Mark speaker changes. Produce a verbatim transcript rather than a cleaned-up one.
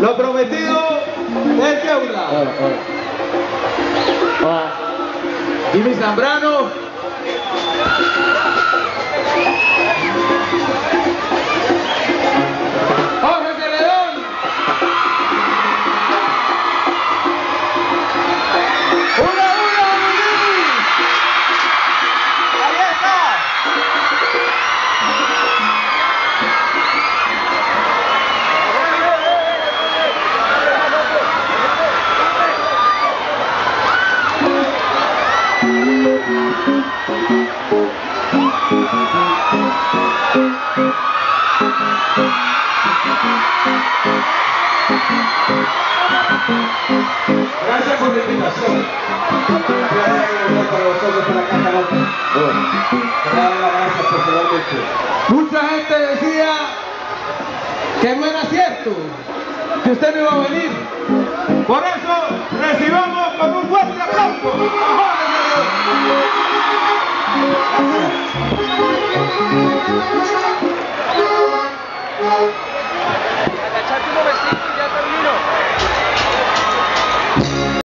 Speaker 1: Lo prometido es deuda. Jimmy Zambrano. Jorge Celedón. ¡Una, una, Jimmy! ¡Ahí está! Gracias por la invitación. Gracias para vosotros por acá esta noche. Gracias personalmente. Mucha gente decía que no era cierto, que usted no iba a venir. Por eso recibamos con un fuerte aplauso. ¡Ajá,